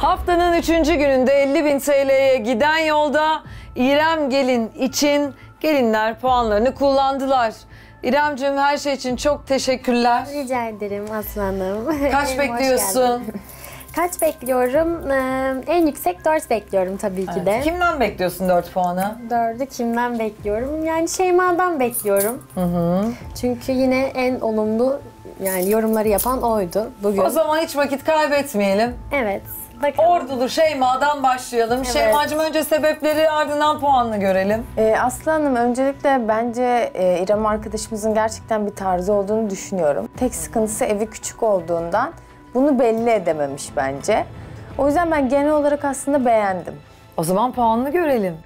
Haftanın 3. gününde 50.000 TL'ye giden yolda İrem Gelin için gelinler puanlarını kullandılar. İremciğim, her şey için çok teşekkürler. Rica ederim aslanım. Kaç bekliyorsun? Kaç bekliyorum? En yüksek 4 bekliyorum tabii ki de. Kimden bekliyorsun 4 puanı? 4'ü kimden bekliyorum? Yani Şeyma'dan bekliyorum. Çünkü yine en olumlu yani yorumları yapan oydu bugün. O zaman hiç vakit kaybetmeyelim. Evet. Bakalım. Ordulu Şeyma'dan başlayalım. Evet. Şeyma'cığım, önce sebepleri, ardından puanını görelim. Aslı Hanım, öncelikle bence İrem arkadaşımızın gerçekten bir tarzı olduğunu düşünüyorum. Tek sıkıntısı evi küçük olduğundan bunu belli edememiş bence. O yüzden ben genel olarak aslında beğendim. O zaman puanını görelim.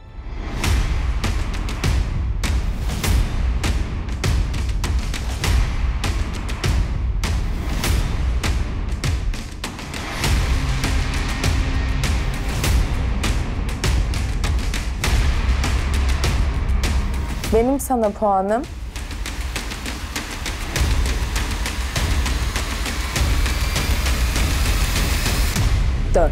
Benim sana puanım 4.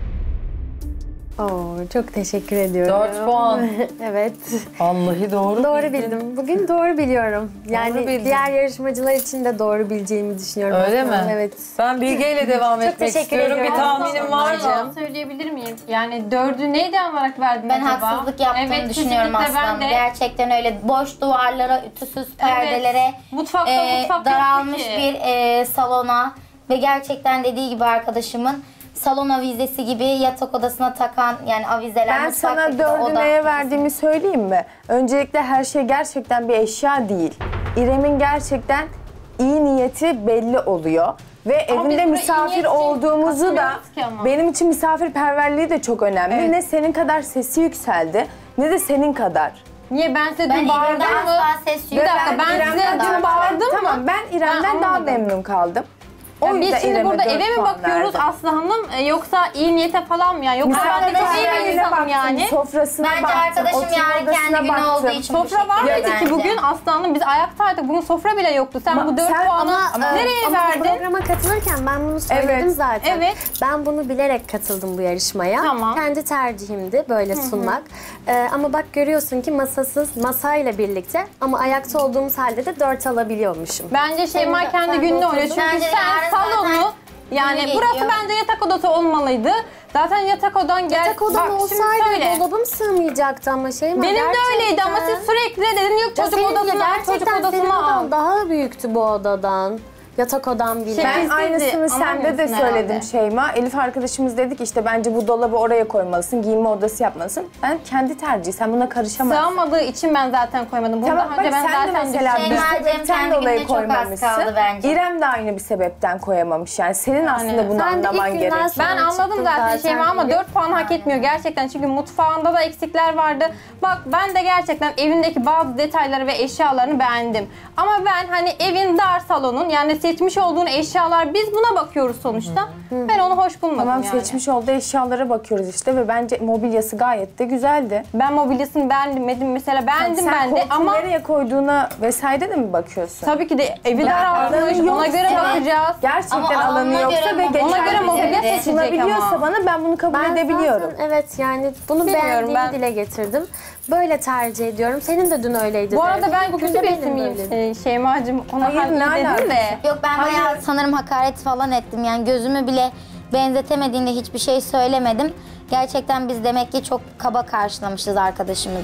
Çok teşekkür ediyorum. 4 puan. Evet. Vallahi doğru. Doğru bildin. bildim. Bugün doğru biliyorum. Yani Doğru bildin. diğer yarışmacılar için de doğru bileceğimi düşünüyorum. Öyle aslında. mi? Evet. Ben Bilge ile devam etmek teşekkür istiyorum. Bir ediyorum. tahminin var mı? Söyleyebilir miyim? Yani 4'ü neyden olarak verdin Ben acaba? haksızlık yaptığını Evet, düşünüyorum kesinlikle aslında. ben de. Gerçekten öyle boş duvarlara, ütüsüz perdelere, Mutfak daralmış yoktu ki. bir salona ve gerçekten dediği gibi arkadaşımın salon avizesi gibi yatak odasına takan yani avizeler. Ben sana mutfaktaki de 4'ü oda neye ikisi. verdiğimi söyleyeyim mi? Öncelikle her şey gerçekten bir eşya değil. İrem'in gerçekten iyi niyeti belli oluyor. Ve Ama biz evinde buraya iyi misafir niyet için olduğumuzu da katılmıyoruz ki ama. benim için misafirperverliği de çok önemli. Evet. Ne senin kadar sesi yükseldi ne de senin kadar. Niye ben size Ben dün bağırdım İrem'den mı? asla ses Bir dakika, ben İrem'den size dün bağırdım mı? Tamam, ben İrem'den Ben daha anlamadım. memnun kaldım. O Yani biz yüzden şimdi İrem'e burada 4 eve mi puan bakıyoruz verdim. Aslı Hanım yoksa iyi niyete falan mı yani? Yoksa ben de çok iyi bir Misafirperverliğine insanım baktım, yani. sofrasına Bence baktım, arkadaşım oturma yarın kendi odasına günü olduğu baktım. için bu Sofra var şekilde mıydı ki bence. bugün Aslı Hanım? Biz ayaktaydık. Bugün sofra bile yoktu. Sen bu 4 sen- puanı nereye Ama verdin? programa katılırken ben bunu söyledim Evet. zaten. Evet. Ben bunu bilerek katıldım bu yarışmaya. Tamam. Kendi tercihimdi böyle sunmak. Ama bak görüyorsun ki masayla birlikte ama ayakta olduğumuz halde de 4 alabiliyormuşum. Bence Şeyma Sen- kendi sen gününü de oynuyor. oturdun. Çünkü Bence sen yarın salonu zaten yani günü burası geliyor. bence yatak odası olmalıydı. Zaten yatak odan gel. Yatak odam Bak, şimdi olsaydı söyle. dolabım sığmayacaktı ama Şeyma Benim de gerçekten. öyleydi ama siz sürekli dedin yok Ya çocuk senin de odasına al, çocuk gerçekten senin odasına al. odan daha büyüktü bu odadan. Yatak odam bile. Şey, Ben Biz aynısını dedi, sende de anlamıyorsun söyledim herhalde. Şeyma. Elif arkadaşımız dedi ki işte bence bu dolabı oraya koymalısın, giyinme odası yapmalısın. Ben kendi tercihi, sen buna karışamazsın. Sığamadığı için ben zaten koymadım. Bunu Tamam daha bak önce ben sen de zaten mesela bir Şeyma'cığım sebepten kendi dolayı gününe çok az koymamışsın. kaldı bence. İrem de aynı bir sebepten koyamamış. Yani senin aslında bunu Sen de ilk anlaman günden gerekiyor. sonra Ben anladım çıktın zaten Şeyma ama Elif. 4 puan hak etmiyor gerçekten. Çünkü mutfağında da eksikler vardı. Bak ben de gerçekten evindeki bazı detayları ve eşyalarını beğendim. Ama ben hani evin dar salonun yani seçmiş olduğun eşyalar biz buna bakıyoruz sonuçta. Ben onu hoş bulmadım Tamam, yani. seçmiş olduğu eşyalara bakıyoruz işte ve bence mobilyası gayet de güzeldi. Ben mobilyasını beğenmedim mesela beğendim Sen ben de koltuğu ama nereye koyduğuna vesaire de mi bakıyorsun? tabii ki de evi alanı daraltmış ona yoksa- göre bakacağız. Gerçekten Ama alanı alanına yoksa göre ve mobilya- Ona göre geçen mobilya bize seçecek sunabiliyorsa ama. bana ben bunu kabul Ben edebiliyorum. zaten evet yani bunu Bilmiyorum, beğendiğimi ben- dile getirdim. Böyle tercih ediyorum. Senin de dün öyleydi. Bu arada ben Bugün kötü de birisi benim miyim böyleydi. Şeyma'cığım ona Hayır, hayır ne dedim alakası? de. Yok ben bayağı sanırım hakaret falan ettim. Yani gözümü bile benzetemediğinde hiçbir şey söylemedim. Gerçekten biz demek ki çok kaba karşılamışız arkadaşımızı.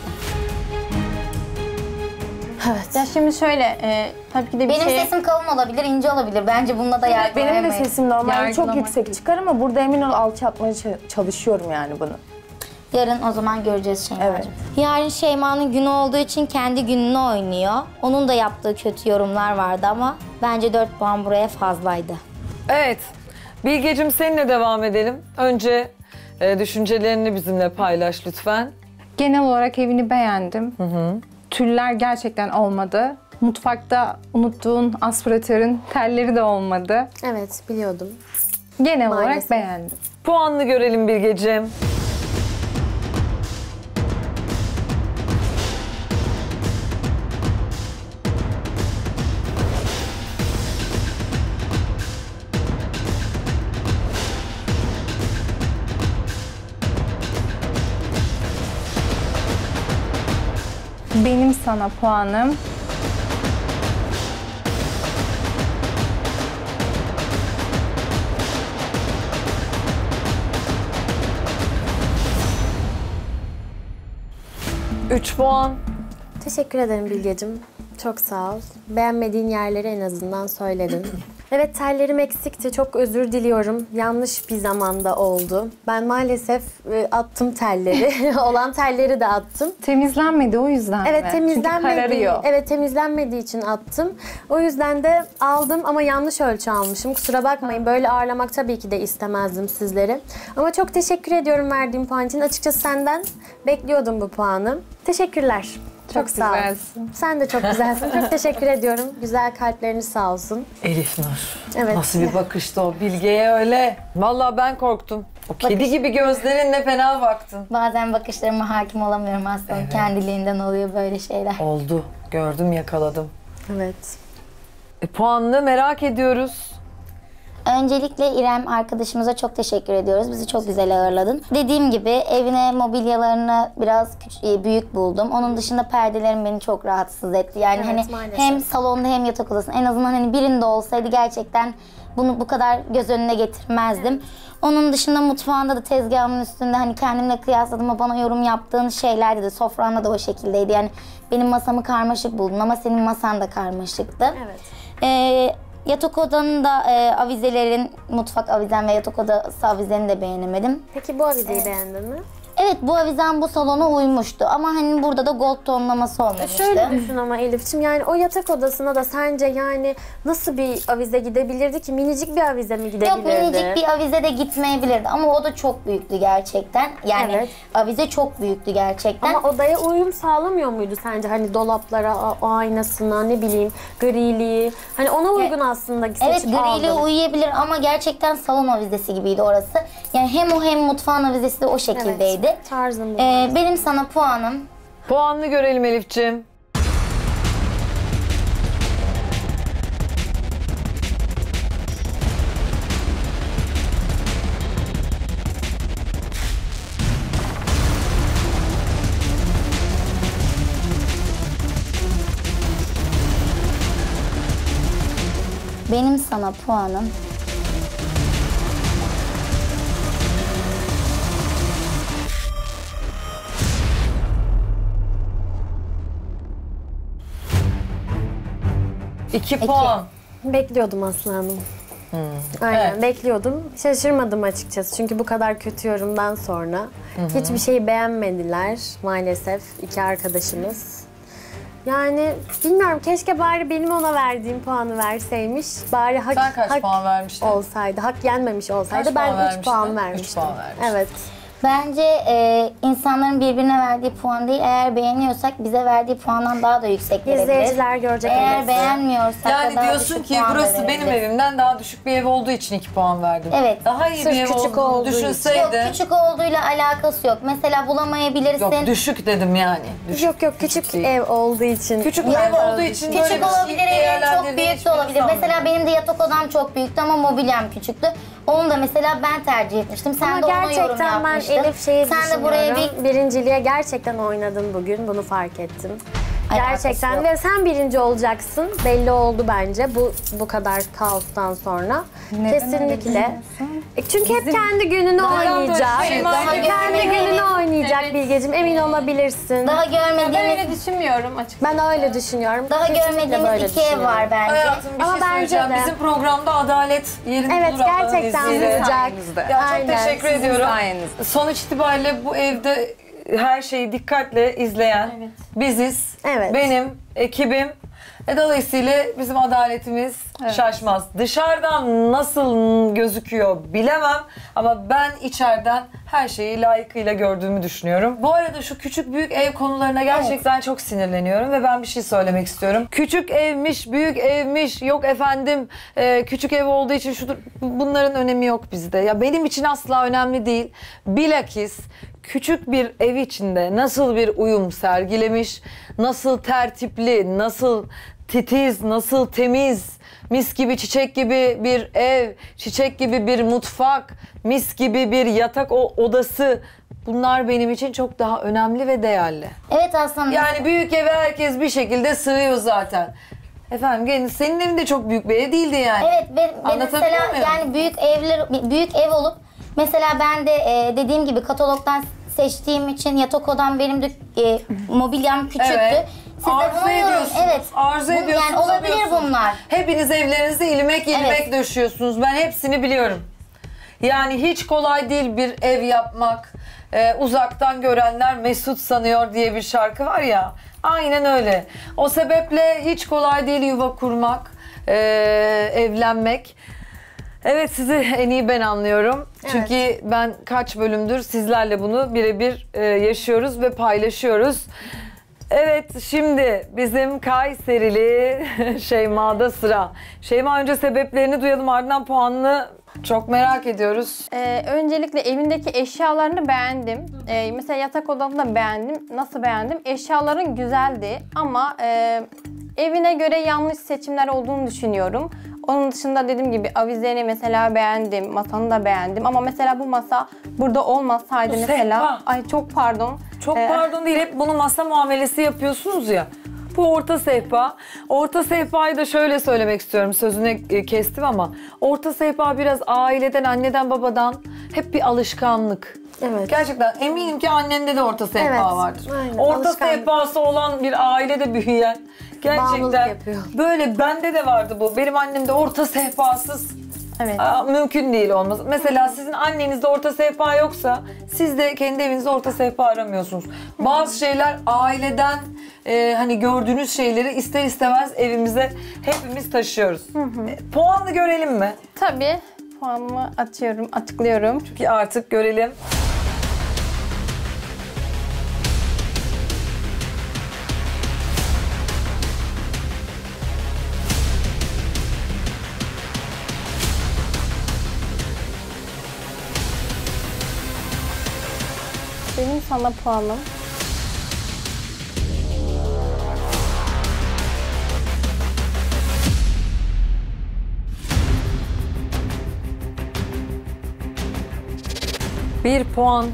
Ya şimdi şöyle tabii ki de bir Benim şey... sesim kalın olabilir, ince olabilir. Bence bununla da Benim de yargılayamayız. sesim normalde çok Yargılamak yüksek çıkar ama burada emin ol alçaltmaya çalışıyorum yani bunu. Yarın o zaman göreceğiz Şeyma'cığım. Evet. Yarın Şeyma'nın günü olduğu için kendi gününü oynuyor. Onun da yaptığı kötü yorumlar vardı ama bence 4 puan buraya fazlaydı. Evet. Bilgeciğim, seninle devam edelim. Önce düşüncelerini bizimle paylaş lütfen. Genel olarak evini beğendim. Tüller gerçekten olmadı. Mutfakta unuttuğun aspiratörün telleri de olmadı. Evet biliyordum. Genel Maalesef. olarak beğendim. Puanını görelim Bilgeciğim. Benim sana puanım 3 puan. Teşekkür ederim Bilgeciğim. Çok sağ ol. Beğenmediğin yerleri en azından söyledin. Evet, tellerim eksikti. Çok özür diliyorum. Yanlış bir zamanda oldu. Ben maalesef attım telleri. Olan telleri de attım. temizlenmedi o yüzden Evet, mi? Çünkü temizlenmediği, kararıyor. evet, temizlenmediği için attım. O yüzden de aldım ama yanlış ölçü almışım. Kusura bakmayın. Böyle ağırlamak tabii ki de istemezdim sizleri. Ama çok teşekkür ediyorum verdiğim puan için. Açıkçası senden bekliyordum bu puanı. Teşekkürler. Çok sağ ol. güzelsin. Sen de çok güzelsin. Çok teşekkür ediyorum. Güzel kalpleriniz sağ olsun. Elif Nur. Evet. Nasıl bir bakıştı o Bilge'ye öyle. Vallahi ben korktum. O kedi gibi gözlerinle fena baktın. Bazen bakışlarıma hakim olamıyorum aslında. Evet. Kendiliğinden oluyor böyle şeyler. Oldu. Gördüm, yakaladım. Evet. Puanını merak ediyoruz. Öncelikle İrem arkadaşımıza çok teşekkür ediyoruz. Bizi çok güzel ağırladın. Dediğim gibi evine mobilyalarını biraz büyük buldum. Onun dışında perdelerim beni çok rahatsız etti. Yani Evet, hani maalesef. hem salonda hem yatak odasında en azından hani birinde olsaydı gerçekten bunu bu kadar göz önüne getirmezdim. Onun dışında mutfağında da tezgahımın üstünde hani kendimle kıyasladığımda bana yorum yaptığın şeylerdi de sofranda da o şekildeydi. Yani benim masamı karmaşık buldun ama senin masan da karmaşıktı. Evet. Yatak odanın da avizelerin, mutfak avizen ve yatak odası avizeni de beğenemedim. Peki bu avizeyi beğendin mi? Evet, bu avizen bu salona uymuştu ama hani burada da gold tonlaması olmamıştı. Şöyle düşün ama Elif'ciğim, yani o yatak odasına da sence yani nasıl bir avize gidebilirdi ki? Minicik bir avize mi gidebilirdi? Yok, minicik bir avize de gitmeyebilirdi ama o da çok büyüktü gerçekten. Yani Evet. avize çok büyüktü gerçekten. Ama odaya uyum sağlamıyor muydu sence? Hani dolaplara, o aynasına, ne bileyim, griliği. Hani ona uygun aslında seçip Evet, griyle aldın. uyuyabilir ama gerçekten salon avizesi gibiydi orası. Yani hem o hem mutfağın avizesi de o şekildeydi. Evet, tarzım bu. Benim sana puanım Puanını görelim Elif'ciğim. Benim sana puanım 2 puan. Bekliyordum aslanım. Aynen, Evet. bekliyordum. Şaşırmadım açıkçası çünkü bu kadar kötü yorumdan sonra. Hiçbir şeyi beğenmediler maalesef iki arkadaşımız. Yani bilmiyorum, keşke bari benim ona verdiğim puanı verseymiş. Bari hak, Sen kaç hak puan vermiştin? olsaydı, hak yenmemiş olsaydı Kaç puan ben 3 vermiştin? puan Üç vermiştim. puan vermiştin. Evet. Bence insanların birbirine verdiği puan değil, eğer beğeniyorsak bize verdiği puandan daha da yüksek verebiliriz. İzleyiciler görecek Eğer öyleyse. beğenmiyorsak da Yani daha diyorsun düşük ki puan da burası benim verebiliriz. evimden daha düşük bir ev olduğu için 2 puan verdim. Evet. Daha iyi Sırf bir ev küçük olduğunu olduğu için. düşünseydi. Yok, küçük olduğuyla alakası yok. Mesela bulamayabilirsin. Yok, düşük dedim yani. Düşük. Yok küçük değil. ev olduğu için. Küçük ben ev daha olduğu için düşün- böyle Küçük bir şey olabilir, evin çok değerlendirdiğini büyük de hiçbir olabilir. insan Mesela bilmiyor. benim de yatak odam çok büyüktü ama mobilyam küçüktü. Onu da mesela ben tercih etmiştim. Sen Ama de ona yorum gerçekten ben yapmıştın. Elif şeyi Sen de buraya düşünüyorum. Birinciliğe gerçekten oynadın bugün. Bunu fark ettim. Alakası Gerçekten yok. ve sen birinci olacaksın. Belli oldu bence bu kadar kaostan sonra. Neden öyle Kesinlikle. düşünüyorsun? Çünkü hep kendi gününü oynayacak. şey, daha Kendi görmediğimiz- gününü oynayacak Evet. Bilgeciğim. Emin olabilirsin. daha Ben görmediğimiz, öyle düşünmüyorum açıkçası. Ben öyle düşünüyorum. daha Kesinlikle görmediğimiz böyle iki ev düşünüyorum. var bence. Hayatım bir Ama şey bence söyleyeceğim. de. Bizim programda adalet yerini Evet, bulur Allah'ın gerçekten izniyle. bulacak. Sayenizde. Ya çok Aynen, teşekkür sizin ediyorum. sayenizde. Sonuç itibariyle bu evde her şeyi dikkatle izleyen Evet. biziz. Evet. Benim ekibim. Dolayısıyla bizim adaletimiz şaşmaz. Dışarıdan nasıl gözüküyor bilemem ama ben içeriden her şeyi layıkıyla gördüğümü düşünüyorum. Bu arada şu küçük büyük ev konularına gerçekten çok sinirleniyorum ve ben bir şey söylemek istiyorum. Küçük evmiş, büyük evmiş, yok efendim küçük ev olduğu için şudur. Bunların önemi yok bizde. Ya benim için asla önemli değil. Bilakis küçük bir ev içinde nasıl bir uyum sergilemiş, nasıl tertipli, nasıl titiz, nasıl temiz, mis gibi çiçek gibi bir ev, çiçek gibi bir mutfak, mis gibi bir yatak odası Bunlar benim için çok daha önemli ve değerli. Evet aslında. Yani büyük eve herkes bir şekilde sığıyor zaten. Efendim gelin, senin evin de çok büyük bir ev değildi yani. Evet ben Anlatabiliyor mesela muyum? yani büyük ev olup mesela ben de dediğim gibi katalogdan seçtiğim için yatak odam benim de mobilyam küçüktü. Evet. Siz de Arzu bunu ediyorsunuz. Evet. Arzu ediyorsunuz. Yani olabilir alıyorsunuz. bunlar. Hepiniz evlerinizde ilmek Evet. döşüyorsunuz. Ben hepsini biliyorum. Yani hiç kolay değil bir ev yapmak. Uzaktan görenler mesut sanıyor diye bir şarkı var ya. Aynen öyle. O sebeple hiç kolay değil yuva kurmak, evlenmek. Evet, sizi en iyi ben anlıyorum. Çünkü ben kaç bölümdür sizlerle bunu birebir yaşıyoruz ve paylaşıyoruz. Evet, şimdi bizim Kayserili Şeyma'da sıra. Şeyma, önce sebeplerini duyalım, ardından puanını çok merak ediyoruz. Öncelikle evindeki eşyalarını beğendim. Mesela yatak odamı da beğendim. Nasıl beğendim? Eşyaların güzeldi ama evine göre yanlış seçimler olduğunu düşünüyorum. Onun dışında dediğim gibi avizeni mesela beğendim, masanı da beğendim. Ama mesela bu masa burada olmasaydı Bu mesela... sehpa. Ay çok pardon. Çok pardon değil, hep bunu masa muamelesi yapıyorsunuz ya. Bu orta sehpa. Orta sehpayı da şöyle söylemek istiyorum, sözüne kestim ama orta sehpa biraz aileden, anneden, babadan hep bir alışkanlık. Evet. Gerçekten eminim ki annende de orta sehpa Evet, vardır. aynen, Orta alışkanlık. sehpası olan bir ailede büyüyen Bağımlılık gerçekten yapıyor. böyle, bende de vardı bu. Benim annem de orta sehpasız. Evet. Mümkün değil olmaz. Mesela sizin annenizde orta sehpa yoksa siz de kendi evinizde orta sehpa aramıyorsunuz. Bazı şeyler aileden hani gördüğünüz şeyleri ister istemez evimize hepimiz taşıyoruz. Puanını görelim mi? Tabii puanımı açıklıyorum. Ki artık görelim. Benim sana puanım. Bir puan.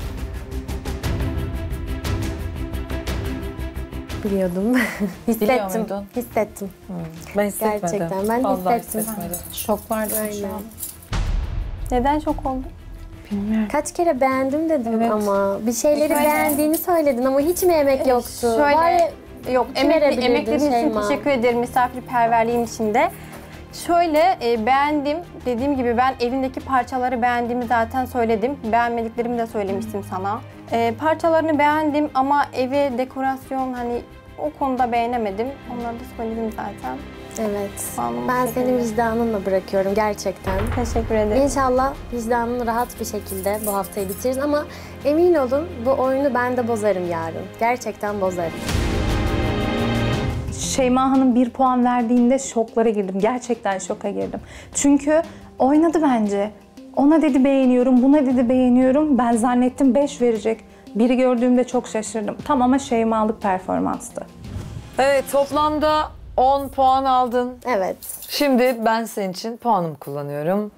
Biliyordum. Biliyor Hissettim. muydun? Hissettim. Ben hissetmedim. Gerçekten, ben Vallahi hissettim. hissetmedim. Şok vardı şu Aynen. an. Neden şok oldun? Bilmiyorum. Kaç kere beğendim dedim Evet. ama bir şeyleri beğendiğini söyledin ama hiç mi emek yoktu? Şöyle, Bari yok verebilirdin emeklerin için Şeyma? teşekkür ederim, misafirperverliğin için de. Şöyle beğendim, dediğim gibi ben evindeki parçaları beğendiğimi zaten söyledim. Beğenmediklerimi de söylemiştim sana. Parçalarını beğendim ama evi, dekorasyon hani o konuda beğenemedim. Onları da söyledim zaten. evet. Puanımı Ben teşekkür seni ederim. vicdanınla bırakıyorum gerçekten. Teşekkür ederim. İnşallah vicdanın rahat bir şekilde bu haftayı bitiririz ama emin olun bu oyunu ben de bozarım yarın. Gerçekten bozarım. Şeyma Hanım 1 puan verdiğinde şoklara girdim. Gerçekten şoka girdim. Çünkü oynadı bence. Ona dedi beğeniyorum, buna dedi beğeniyorum. Ben zannettim 5 verecek. Biri gördüğümde çok şaşırdım. Tam ama Şeyma'lık performanstı. Evet, toplamda 10 puan aldın. Evet. Şimdi ben senin için puanımı kullanıyorum.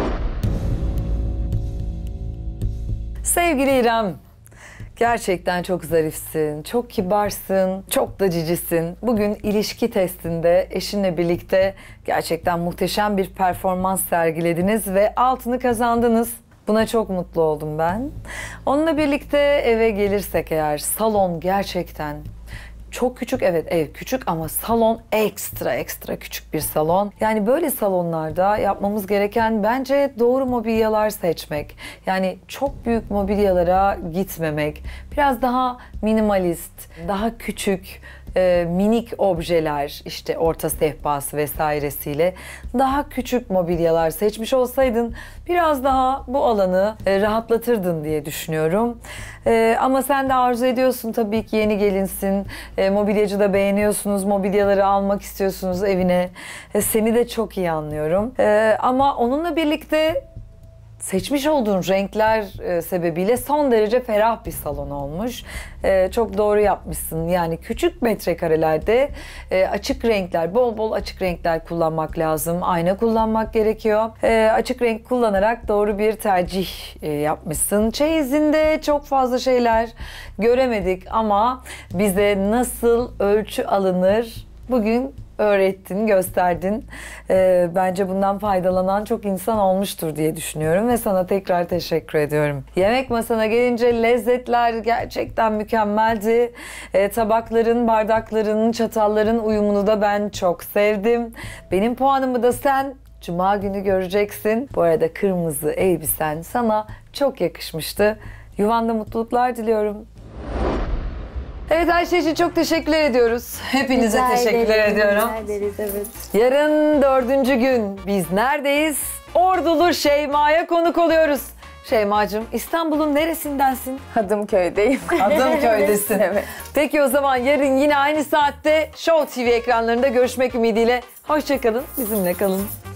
Sevgili İrem, gerçekten çok zarifsin, çok kibarsın, çok da cicisin. Bugün ilişki testinde eşinle birlikte gerçekten muhteşem bir performans sergilediniz ve altını kazandınız. Buna çok mutlu oldum ben. Onunla birlikte eve gelirsek eğer, salon gerçekten çok küçük, evet ev küçük ama salon ekstra küçük bir salon. Yani böyle salonlarda yapmamız gereken bence doğru mobilyalar seçmek. Yani çok büyük mobilyalara gitmemek. Biraz daha minimalist, daha küçük, minik objeler, işte orta sehpası vesairesiyle daha küçük mobilyalar seçmiş olsaydın biraz daha bu alanı rahatlatırdın diye düşünüyorum. Ama sen de arzu ediyorsun tabii ki, yeni gelinsin, mobilyacı da beğeniyorsunuz, mobilyaları almak istiyorsunuz evine. Seni de çok iyi anlıyorum. Ama onunla birlikte seçmiş olduğun renkler sebebiyle son derece ferah bir salon olmuş. Çok doğru yapmışsın. Yani küçük metrekarelerde açık renkler, bol bol açık renkler kullanmak lazım. Ayna kullanmak gerekiyor. Açık renk kullanarak doğru bir tercih yapmışsın. Çeyizinde çok fazla şeyler göremedik ama bize nasıl ölçü alınır bugün öğrettin, gösterdin. Bence bundan faydalanan çok insan olmuştur diye düşünüyorum ve sana tekrar teşekkür ediyorum. Yemek masana gelince lezzetler gerçekten mükemmeldi. Tabakların, bardakların, çatalların uyumunu da ben çok sevdim. Benim puanımı da sen Cuma günü göreceksin. Bu arada kırmızı elbisen sana çok yakışmıştı. Yuvanda mutluluklar diliyorum. Evet, Ayşe için çok teşekkürler ediyoruz. Hepinize teşekkürler ediyorum. Rica ederiz, evet. Yarın 4. gün biz neredeyiz? Ordulu Şeyma'ya konuk oluyoruz. Şeyma'cığım, İstanbul'un neresindensin? Hadımköy'deyim. Hadımköy'desin. Evet. Peki o zaman yarın yine aynı saatte Show TV ekranlarında görüşmek ümidiyle. Hoşça kalın, bizimle kalın.